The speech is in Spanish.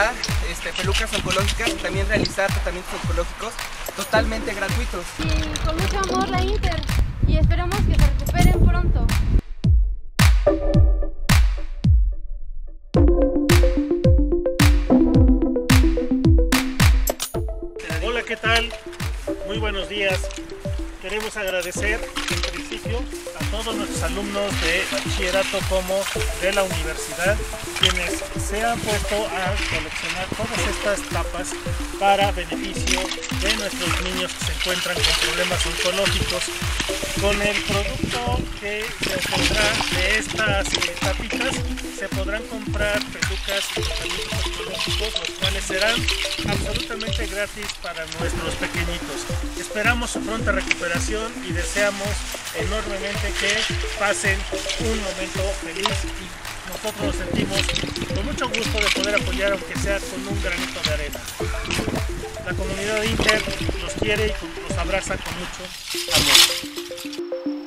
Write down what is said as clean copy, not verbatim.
dar pelucas oncológicas y también realizar tratamientos oncológicos totalmente gratuitos. Y con mucho amor la Inter, y esperamos que se recuperen pronto. Hola, ¿qué tal? Muy buenos días. Queremos agradecer en principio a todos nuestros alumnos de bachillerato como de la universidad, quienes se han puesto a coleccionar todas estas tapas para beneficio de nuestros niños que se encuentran con problemas oncológicos. Con el producto que se obtendrá de estas tapitas se podrán comprar pelucas y tratamientos oncológicos, los cuales serán absolutamente gratis para nuestros pequeñitos. Esperamos su pronta recuperación y deseamos enormemente que pasen un momento feliz, y nosotros nos sentimos con mucho gusto de poder apoyar, aunque sea con un granito de arena. La comunidad de Inter los quiere y los abraza con mucho amor.